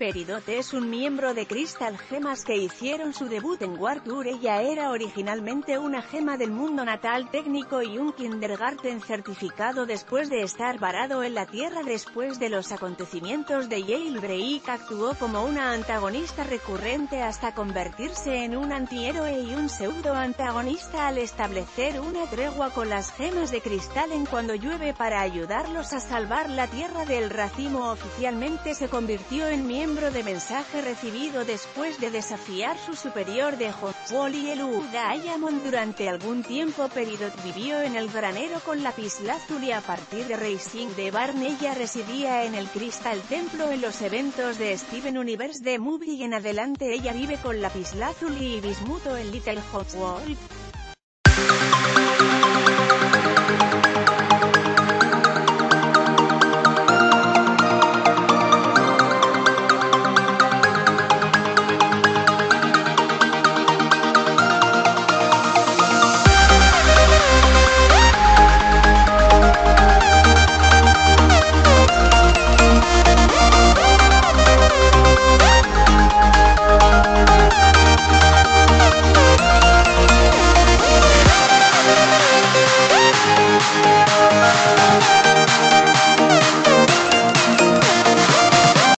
Peridot es un miembro de Crystal Gemas que hicieron su debut en War Tour. Ella era originalmente una gema del mundo natal técnico y un kindergarten certificado después de estar varado en la Tierra después de los acontecimientos de Jailbreak. Actuó como una antagonista recurrente hasta convertirse en un antihéroe y un pseudo-antagonista al establecer una tregua con las gemas de cristal en Cuando llueve para ayudarlos a salvar la Tierra del racimo. Oficialmente se convirtió en miembro de mensaje recibido después de desafiar su superior de Wall y el Diamond. Durante algún tiempo Peridot vivió en el granero con lapislázuli y a partir de Racing de Barn ella residía en el Crystal Templo en los eventos de Steven Universe de Movie y en adelante ella vive con lapislázuli y bismuto en Little Hot World.